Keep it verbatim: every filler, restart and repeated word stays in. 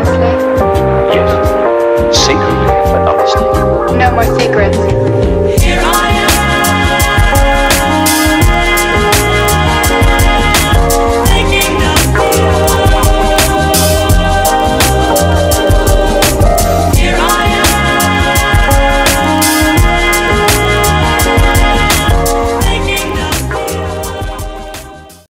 Honestly? Yes. Secretly, but honestly. No more secrets.